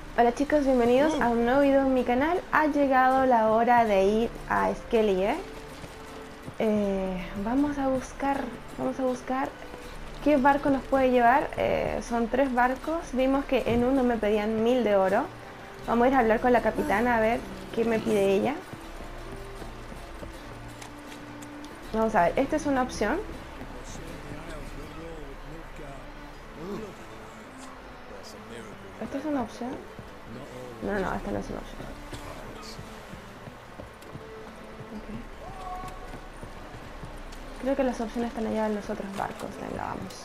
Hola chicos, bienvenidos a un nuevo video en mi canal. Ha llegado la hora de ir a Skellige. Vamos a buscar qué barco nos puede llevar. Son 3 barcos. Vimos que en uno me pedían 1000 de oro. Vamos a ir a hablar con la capitana a ver qué me pide ella. Vamos a ver, esta es una opción. ¿Esta es una opción? No, esta no es una opción. Okay. Creo que las opciones están allá en los otros barcos. Venga, vamos.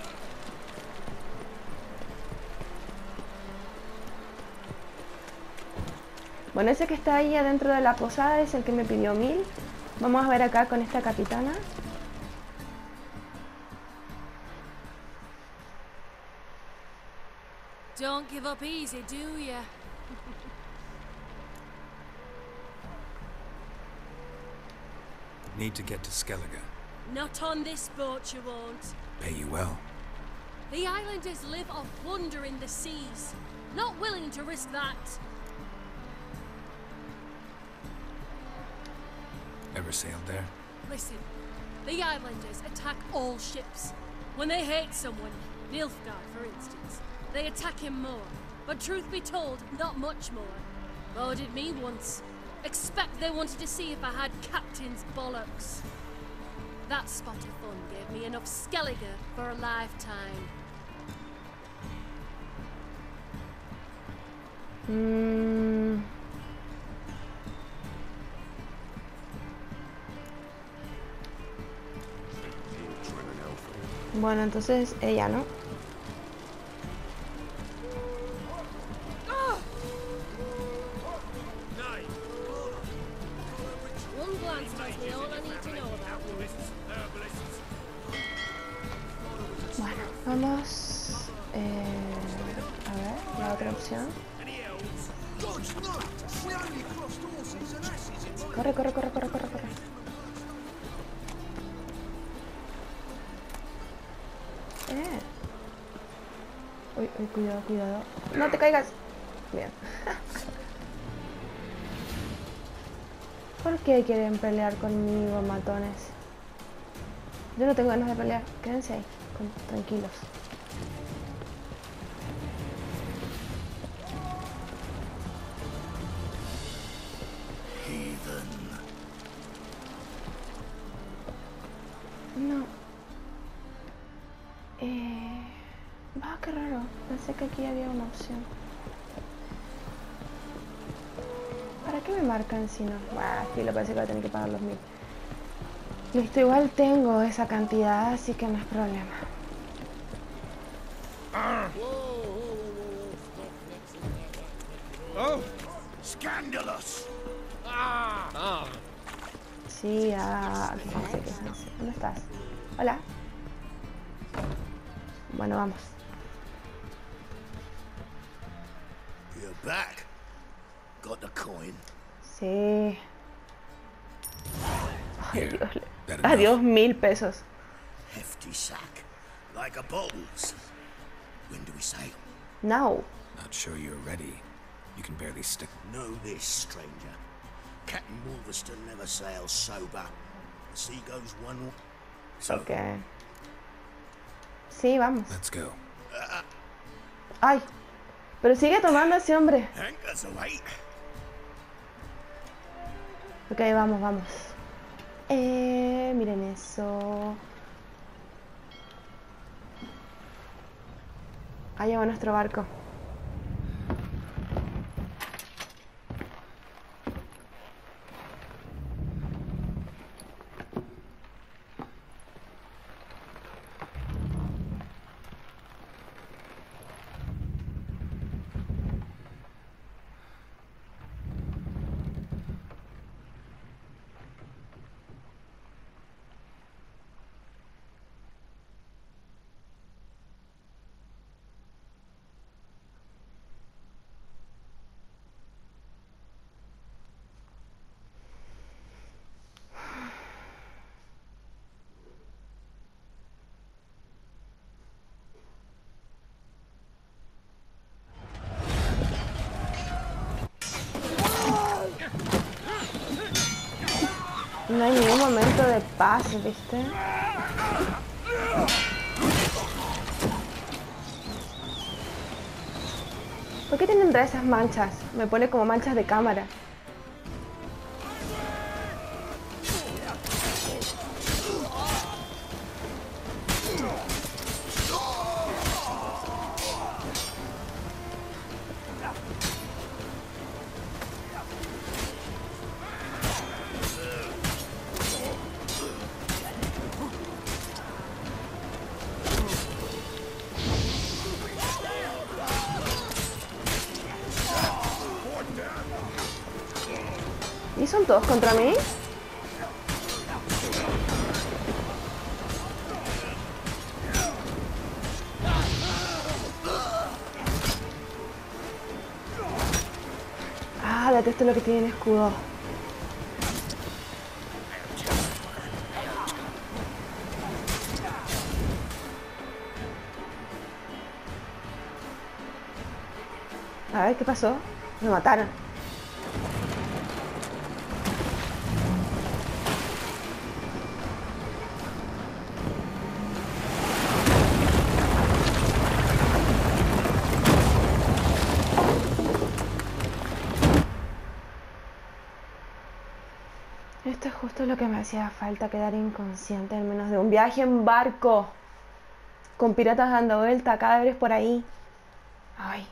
Bueno, ese que está ahí adentro de la posada es el que me pidió 1000. Vamos a ver acá con esta capitana. Don't give up easy, do ya? Need to get to Skellige. Not on this boat you won't. Pay you well. The islanders live off plunder in the seas. Not willing to risk that. Ever sailed there? Listen, the islanders attack all ships. When they hate someone, Nilfgaard for instance, they attack him more. But truth be told, not much more. Oh, did me once. Expect they wanted to see if I had captain's bollocks. That spot of fun gave me enough Skellige for a lifetime. Bueno, entonces ella, ¿no? One glance tells me all I need to know about you. Bueno, vamos. A ver, la otra opción. Corre, corre, corre, corre, corre, corre. Uy, uy, cuidado, cuidado. No te caigas. Bien. ¿Por qué quieren pelear conmigo, matones? Yo no tengo ganas de pelear. Quédense ahí, tranquilos. No. Qué raro. Pensé que aquí había una opción. ¿Para qué me marcan si no? Sí, lo parece que voy a tener que pagar los 1000. Listo, igual tengo esa cantidad, así que no es problema. Oh, scandalous! Sí, qué sé. ¿Dónde estás? Hola. Bueno, vamos. You're back. Got the coin. Sí. Ay, Here, Dios. that Adiós, enough? 1000 pesos. Hefty sack. Like a bottles. When do we sail? No. Not sure you're ready. You can barely stick. Know this, stranger. Captain Wolverston never sails sober. The sea goes one way. So, Ok. Sí, vamos. Let's go. Ay. Pero sigue tomando ese hombre. anchors away. Ok, vamos, vamos. Miren eso. Allá va nuestro barco. No hay ningún momento de paz, ¿viste? ¿Por qué tienen esas manchas? Me pone como manchas de cámara. ¿Y son todos contra mí? Ah, detesto lo que tiene escudo. A ver, ¿qué pasó? Me mataron. Esto es justo lo que me hacía falta, quedar inconsciente en menos de un viaje en barco. Con piratas dando vuelta, cadáveres por ahí. Ay.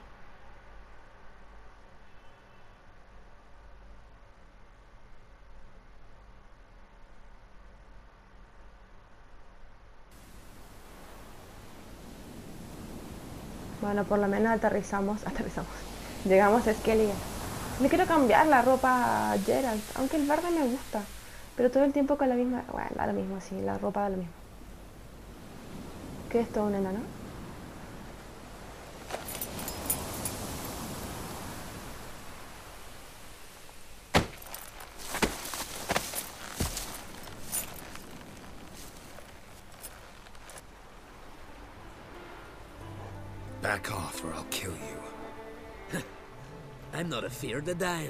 Bueno, por lo menos aterrizamos. Llegamos a Skellige. Le quiero cambiar la ropa a Geralt, aunque el verde me gusta. Pero todo el tiempo con la misma... Bueno, da lo mismo, sí, la ropa da lo mismo. ¿Qué es esto, un enano? Back off or I'll kill you. I'm not afeard of dying.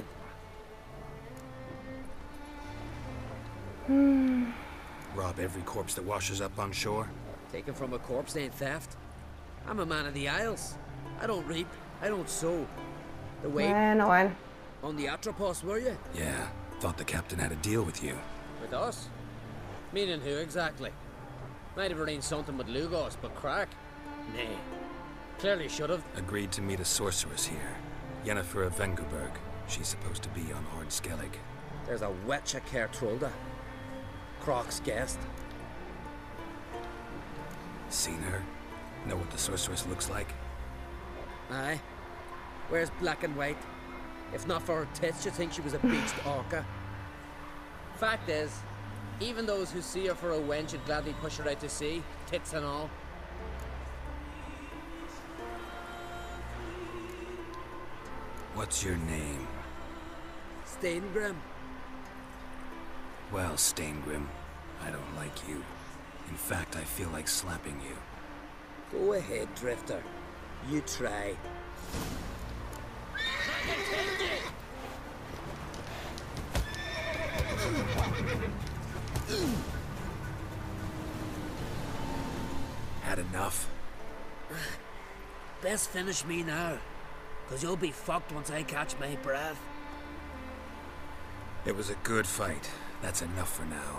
Rob every corpse that washes up on shore? Taken from a corpse ain't theft. I'm a man of the Isles. I don't reap, I don't sow. The way Bueno. on the Atropos, were you? Yeah, thought the captain had a deal with you. With us? Meaning who exactly? Might have arranged something with Lugos, but crack? Nay. Clearly should have. Agreed to meet a sorceress here. Yennefer of Vengerberg. She's supposed to be on Ord Skellig. There's a witch at Kertrolda. Croc's guest. Seen her? Know what the sorceress looks like? Aye. Wears black and white. If not for her tits, you'd think she was a beached orca. Fact is, even those who see her for a wench would gladly push her out to sea, tits and all. What's your name? Steingrim. Well, Steingrim, I don't like you. In fact, I feel like slapping you. Go ahead, Drifter. You try. Had enough? Best finish me now, 'cause you'll be fucked once I catch my breath. It was a good fight. That's enough for now.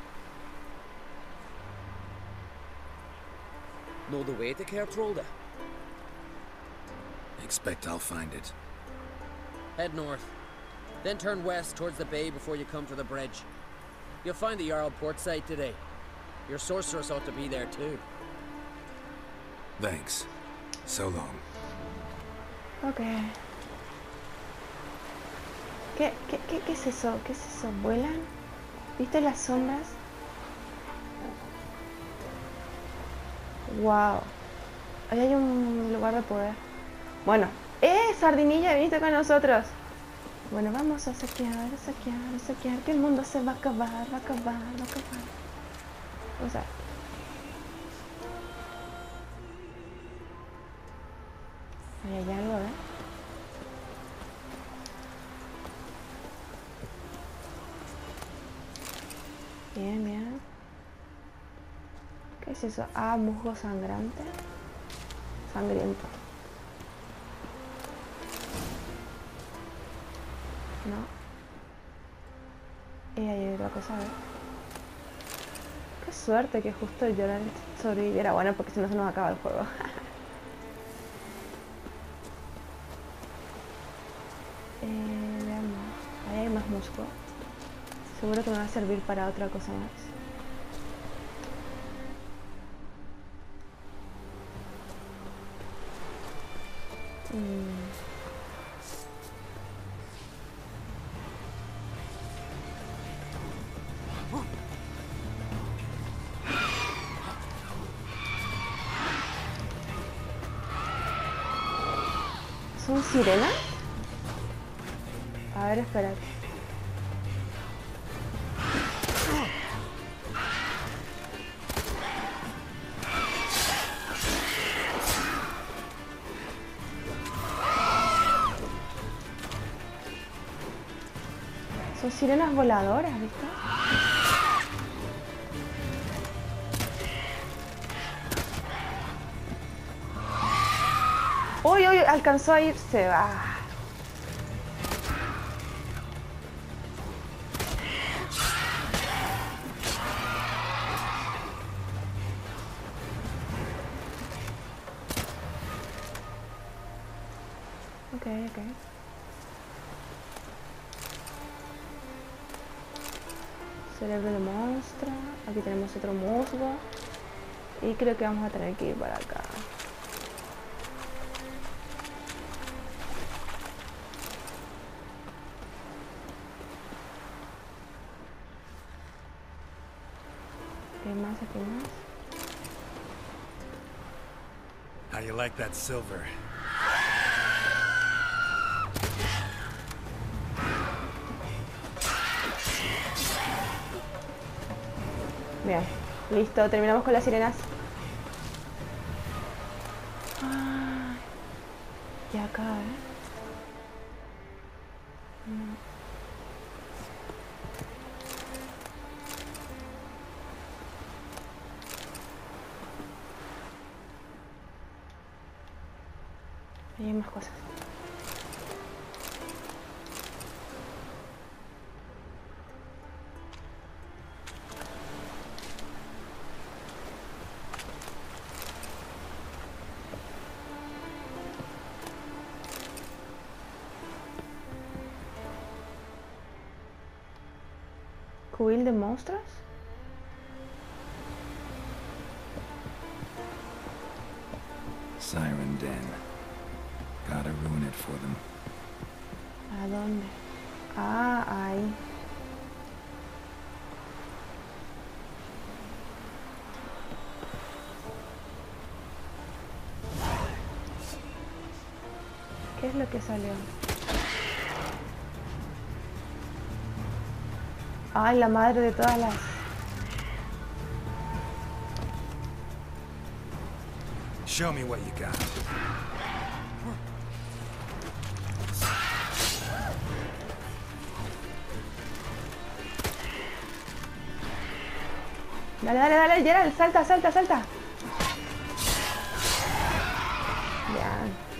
Know the way to Kertrolda? Expect I'll find it. Head north, then turn west towards the bay before you come to the bridge. You'll find the Jarl port site today. Your sorceress ought to be there too. Thanks. So long. Ok. ¿Qué es eso? ¿Qué es eso? ¿Vuelan? ¿Viste las sombras? Wow. Ahí hay un lugar de poder. Bueno. Sardinilla! Viniste con nosotros. Bueno, vamos a saquear, que el mundo se va a acabar, va a acabar. Vamos a ver. Ahí hay algo, ¿eh? Bien, bien. ¿Qué es eso? Ah, musgo sangrante. Sangriento. No. Y ahí hay otra cosa, a ver. Qué suerte que justo Jordan sobreviviera. Bueno, porque si no se nos acaba el juego. Veamos. Ahí hay más musgo. Seguro que me va a servir para otra cosa más. ¿Son sirenas? A ver, espérate. Son sirenas voladoras, ¿viste? ¡Uy, uy! Alcanzó a irse. ¡Ah! Ok, ok. Cerebro de monstruo. Aquí tenemos otro musgo. Y creo que vamos a tener que ir para acá. ¿Qué más? Aquí más. How you like that silver? Bien, listo, terminamos con las sirenas. Ay, y acá, No. Ahí hay más cosas. ¿Cubil de monstruos? Siren Den. Gotta ruin it for them. ¿A dónde? Ah, ahí. ¿Qué es lo que salió? Ay, la madre de todas las... Show me what you got. Dale, dale, dale, Geralt, salta, salta, salta. Ya.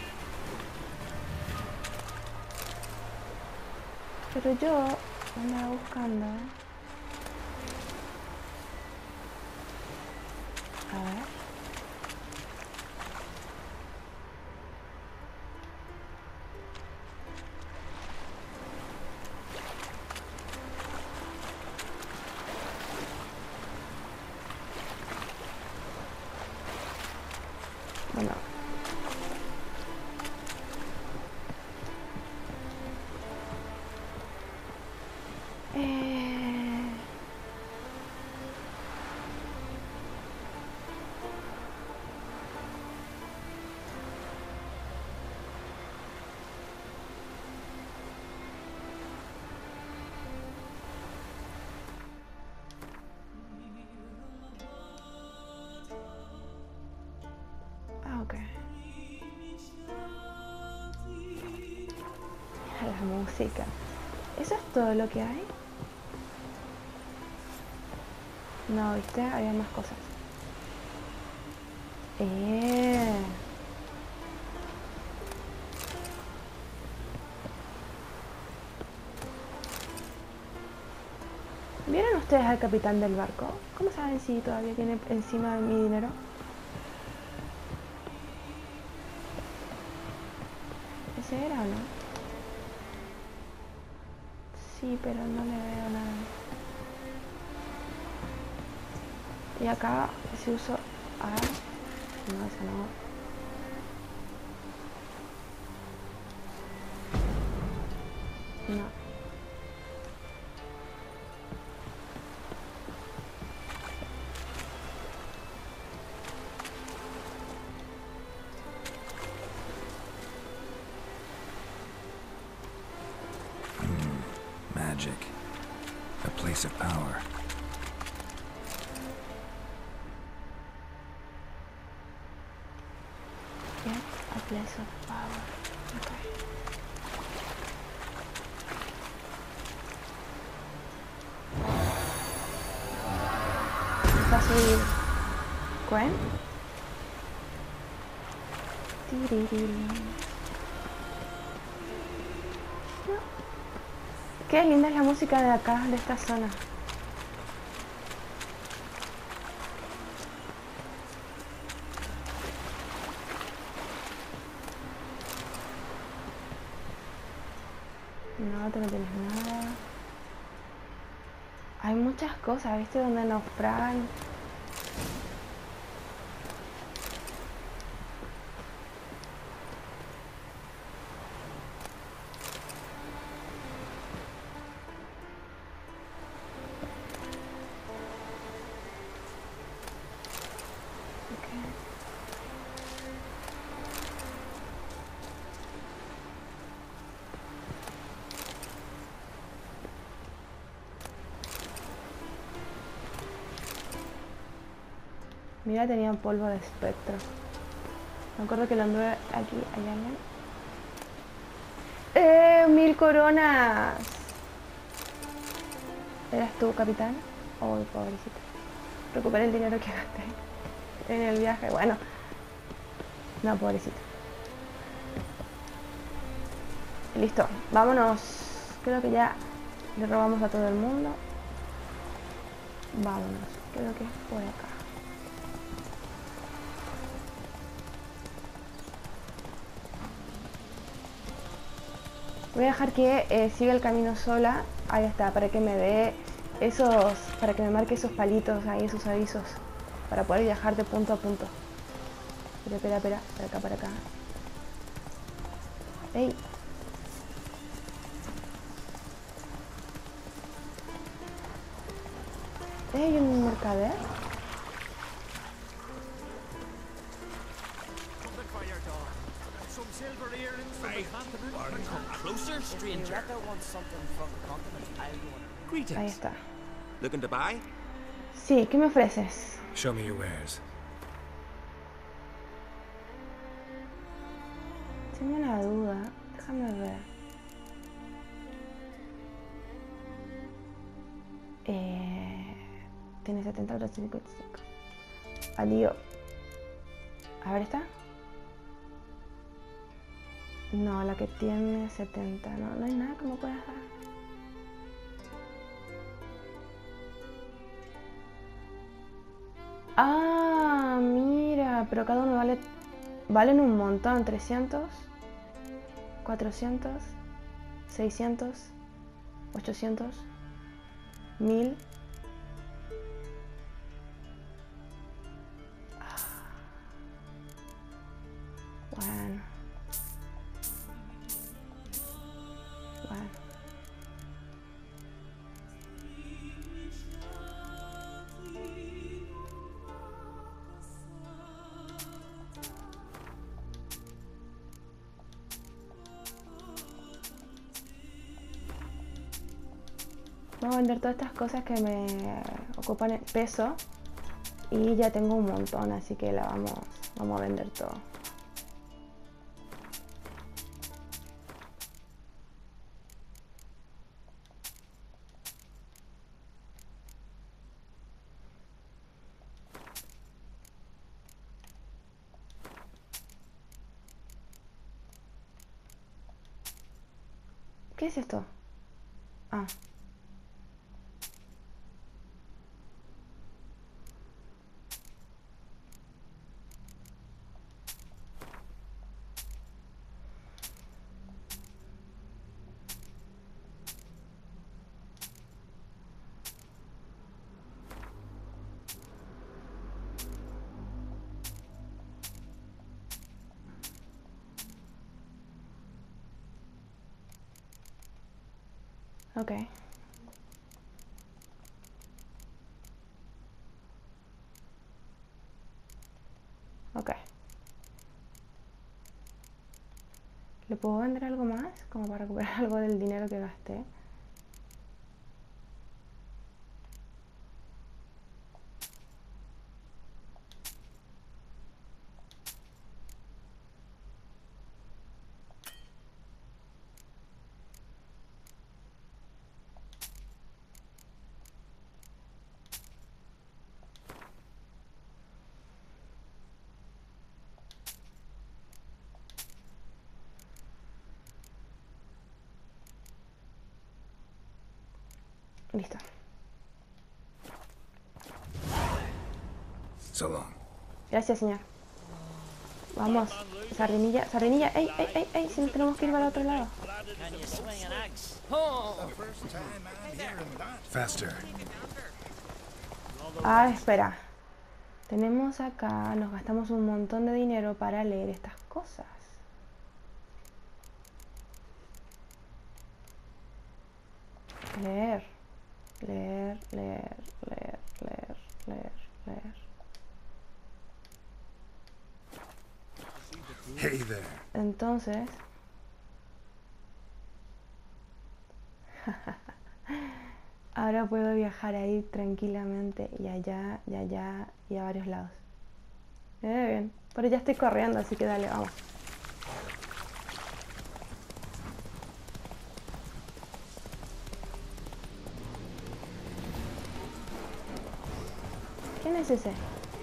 Pero yo andaba buscando. A ver. Bueno. Ok. La música. ¿Eso es todo lo que hay? No, ¿viste? Había más cosas. ¿Vieron ustedes al capitán del barco? ¿Cómo saben si todavía tiene encima de mi dinero? ¿Ese era o no? Sí, pero no le veo nada. Y acá, si uso A... No, esa no. No. Magic. A place of power. Get a place of power. Okay. Va a subir Gwen. Qué linda es la música de acá, de esta zona. No, tú no tienes nada. Hay muchas cosas, ¿viste? Donde naufragan. Mira, tenía polvo de espectro. Me acuerdo que lo anduve aquí, allá, allá. 1000 coronas. ¿Eras tú, capitán? Oh, pobrecito. Recuperé el dinero que gasté en el viaje. Bueno. No, pobrecito. Listo, vámonos. Creo que ya le robamos a todo el mundo. Vámonos. Creo que es por acá. Voy a dejar que siga el camino sola. Ahí está, para que me dé esos, para que me marque esos palitos ahí, esos avisos, para poder viajar de punto a punto. Espera, para acá. ¡Ey! ¿Hay un mercader? Ahí está. Looking to buy? Sí, ¿qué me ofreces? Show me your wares. Tengo una duda. Déjame ver. Tiene 70, 55. Adiós. A ver, ¿está? No, la que tiene 70. No hay nada que me puedas dar. Ah, mira, pero cada uno valen un montón. 300, 400, 600, 800, 1000. Bueno. Vamos a vender todas estas cosas que me ocupan peso y ya tengo un montón, así que la vamos a vender todo. ¿Qué es esto? Ah. Ok. Ok. ¿Le puedo vender algo más? Como para recuperar algo del dinero que gasté. Listo. So long. Gracias, señor. Vamos. Sardinilla, sardinilla. ¡Ey, ey, ey, ey! Si nos tenemos que ir para el otro lado. Can you swing an axe? Faster. Ah, espera. Tenemos acá, nos gastamos un montón de dinero para leer estas cosas. Leer. Leer, leer, leer, leer, leer, leer. Hey there. Entonces... Ahora puedo viajar ahí tranquilamente y allá y a varios lados. Bien. Pero ya estoy corriendo, así que dale, vamos. ¿Quién es ese?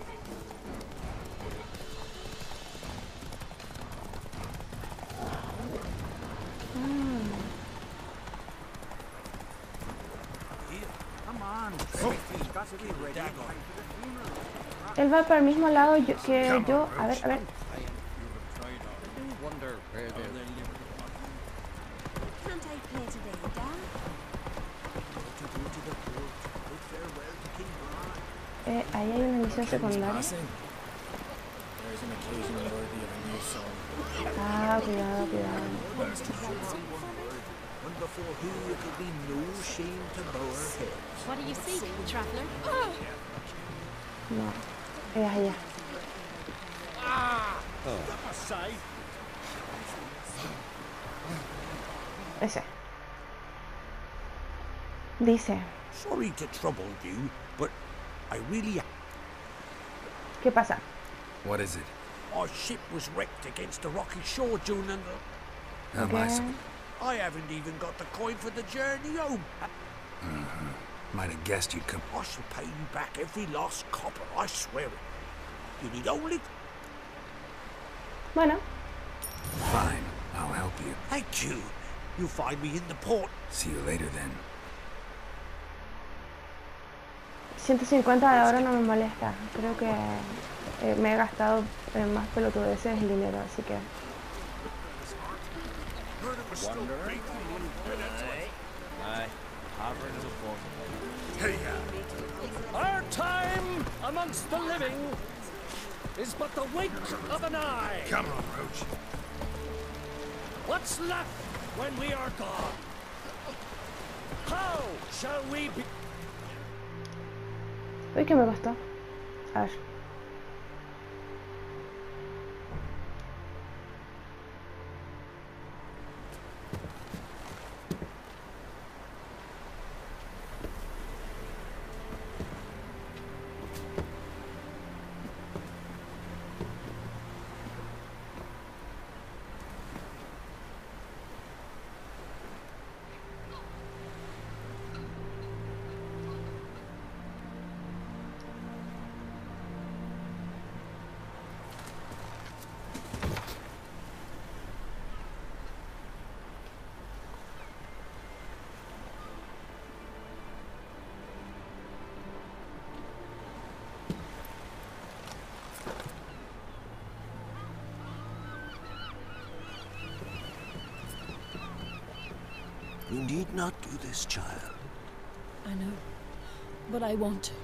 Él va para el mismo lado que yo. A ver, a ver. Can't I play today, Dad? Ahí hay una misión secundaria. Ah, cuidado, cuidado. What do you seek, traveler? No. Es allá. Ese. Dice. Sorry to trouble you, but I really... ¿Qué pasa? What is it? Our ship was wrecked against a rocky shore, June, and How am I Okay. supposed... I haven't even got the coin for the journey home. Might have guessed you'd come... I shall pay you back every last copper, I swear it. You need only... Bueno. Fine. I'll help you. Thank you. You'll find me in the port. See you later then. 150 de oro no me molesta. Creo que me he gastado en más pelotudeces el dinero, así que... Our time amongst the living is but the wink of an eye. Come on, Roach. What's left when we are gone? How shall we be? Uy, ¿qué me costó? A ver. You need not do this, child. I know, but I want to.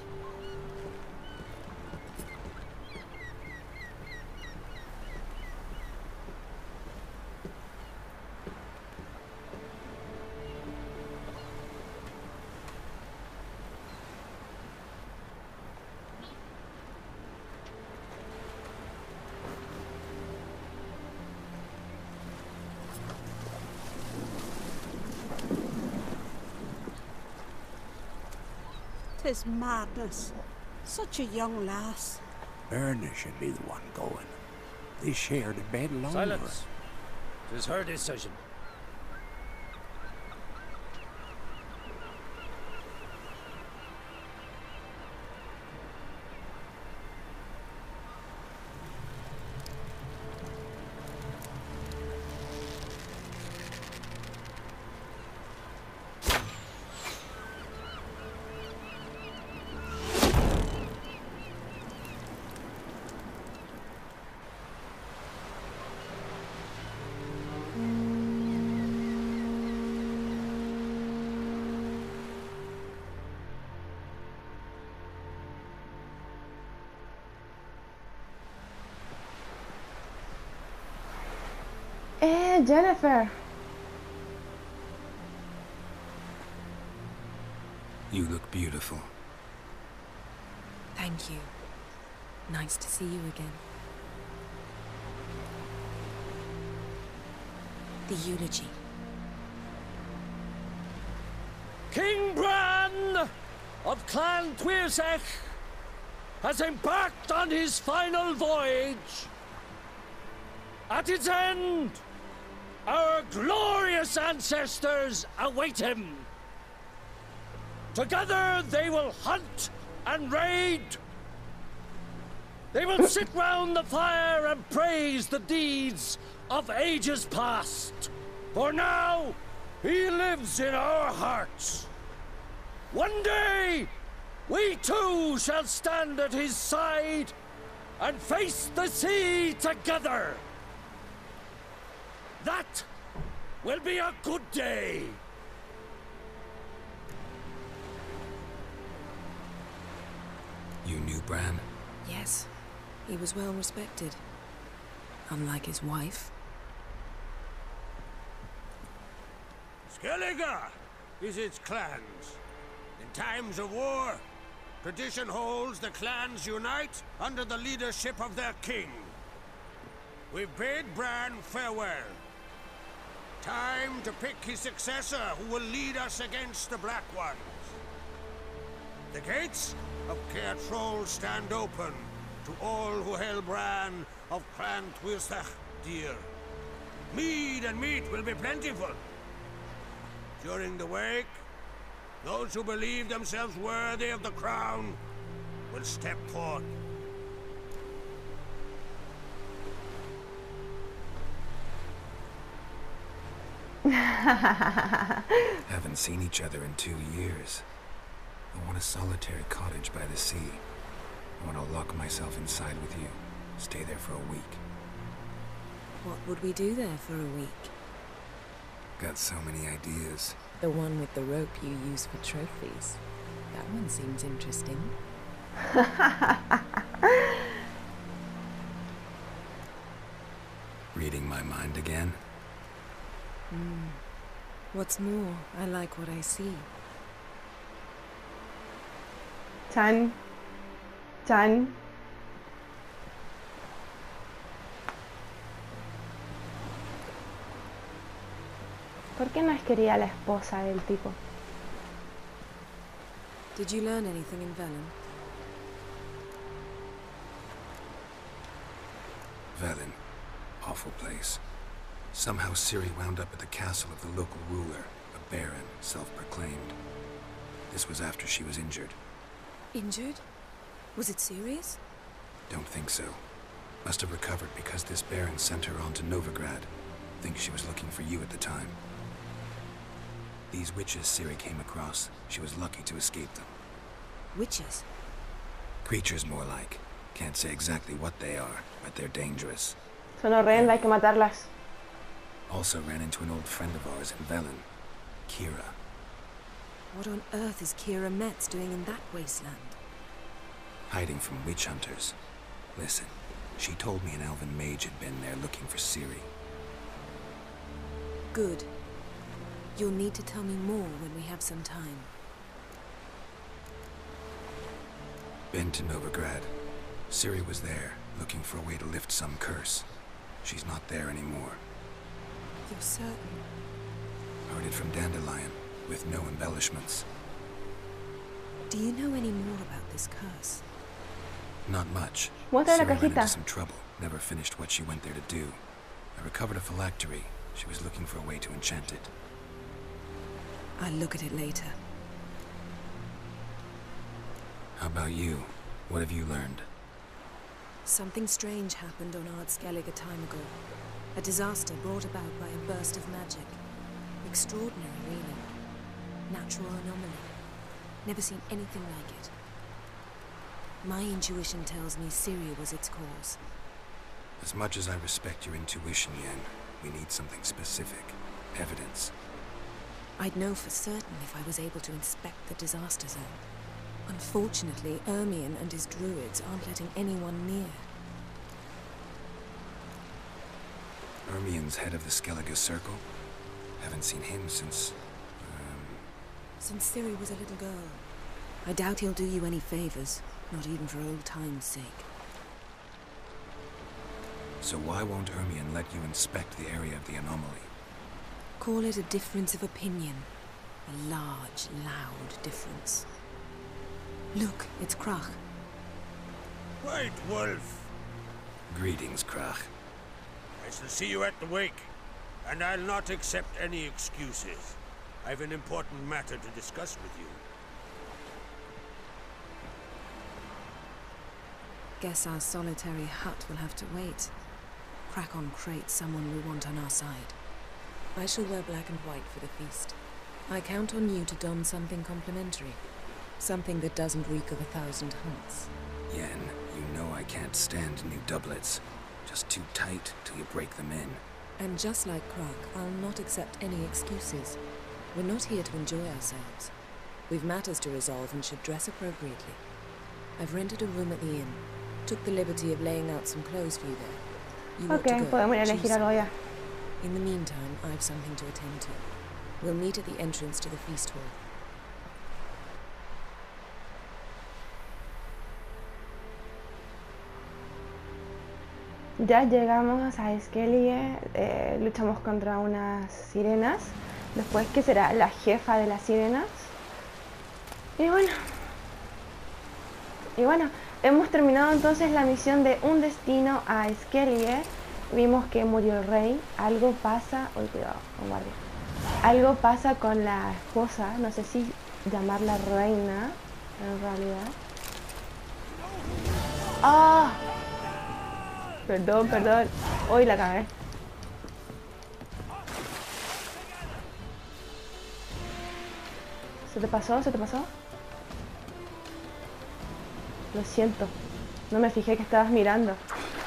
Tis madness. Such a young lass. Erna should be the one going. They shared a bed longer. Silence. 'Tis her decision. Jennifer. You look beautiful. Thank you. Nice to see you again. The eulogy. King Bran of Clan Tuirsech has embarked on his final voyage. At its end, our glorious ancestors await him. Together they will hunt and raid. They will sit round the fire and praise the deeds of ages past. For now, he lives in our hearts. One day, we too shall stand at his side and face the sea together. That will be a good day. You knew Bran? Yes, he was well respected. Unlike his wife. Skellige visits clans. In times of war, tradition holds the clans unite under the leadership of their king. We bid Bran farewell. Time to pick his successor who will lead us against the Black Ones. The gates of Caer Troll stand open to all who hail Bran of Clan Tuirsech dear. Mead and meat will be plentiful. During the wake, those who believe themselves worthy of the crown will step forth. Haven't seen each other in 2 years. I want a solitary cottage by the sea. I want to lock myself inside with you. Stay there for a week. What would we do there for a week? Got so many ideas. The one with the rope you use for trophies. That one seems interesting. Reading my mind again? What's more, I like what I see. Chan. Chan. ¿Por qué no es querida la esposa del tipo? Did you learn anything in Velen? Velen. Awful place. Somehow Ciri wound up at the castle of the local ruler, a baron, self-proclaimed. This was after she was injured. Injured? Was it serious? Don't think so. Must have recovered because this baron sent her on to Novigrad. Think she was looking for you at the time. These witches Ciri came across, she was lucky to escape them. Witches? Creatures more like. Can't say exactly what they are, but they're dangerous. Son horrendas, hay que matarlas. Also ran into an old friend of ours in Velen. Kira. What on earth is Kira Metz doing in that wasteland? Hiding from witch hunters. Listen, she told me an elven mage had been there looking for Ciri. Good. You'll need to tell me more when we have some time. Been to Novigrad. Ciri was there, looking for a way to lift some curse. She's not there anymore. You're certain? Heard it from Dandelion, with no embellishments. Do you know any more about this curse? Not much. Muestra la Ciri ran into cajita. some trouble. Never finished what she went there to do. I recovered a phylactery. She was looking for a way to enchant it. I'll look at it later. How about you? What have you learned? Something strange happened on Ardskellig a time ago. A disaster brought about by a burst of magic. Extraordinary, really. Natural anomaly. Never seen anything like it. My intuition tells me Ciri was its cause. As much as I respect your intuition, Yen, we need something specific. Evidence. I'd know for certain if I was able to inspect the disaster zone. Unfortunately, Ermion and his druids aren't letting anyone near. Ermion's head of the Skellige Circle? Haven't seen him since... Since Ciri was a little girl. I doubt he'll do you any favors, not even for old time's sake. So why won't Ermion let you inspect the area of the anomaly? Call it a difference of opinion. A large, loud difference. Look, it's Krach. White Wolf. Greetings, Krach. I shall see you at the wake, and I'll not accept any excuses. I've an important matter to discuss with you. Guess our solitary hut will have to wait. Crack on crate someone we want on our side. I shall wear black and white for the feast. I count on you to don something complimentary. Something that doesn't reek of 1,000 hunts. Yen, you know I can't stand new doublets. Just too tight till you break them in. And just like Krach, I'll not accept any excuses. We're not here to enjoy ourselves. We've matters to resolve and should dress appropriately. I've rented a room at the inn. Took the liberty of laying out some clothes for you there. You ought to Ok, go. podemos ir a Choose elegir algo ya. In the meantime, I've something to attend to. We'll meet at the entrance to the feast hall. Ya llegamos a Skellige, luchamos contra unas sirenas. Después, ¿qué será? La jefa de las sirenas. Y bueno, hemos terminado entonces la misión de Un Destino a Skellige. Vimos que murió el rey. Algo pasa... Uy, cuidado, con guardia. Algo pasa con la esposa. No sé si llamarla reina, en realidad. ¡Ah! Perdón. Hoy la cagué. ¿Se te pasó? Lo siento. No me fijé que estabas mirando.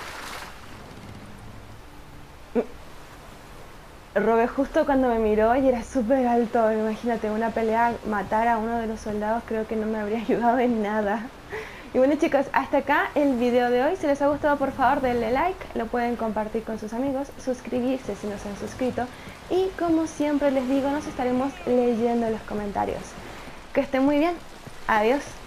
Robé justo cuando me miró y era súper alto. Imagínate, una pelea, matar a uno de los soldados creo que no me habría ayudado en nada. Y bueno chicos, hasta acá el video de hoy. Si les ha gustado, por favor denle like, lo pueden compartir con sus amigos, suscribirse si no se han suscrito y como siempre les digo, nos estaremos leyendo en los comentarios. Que estén muy bien, adiós.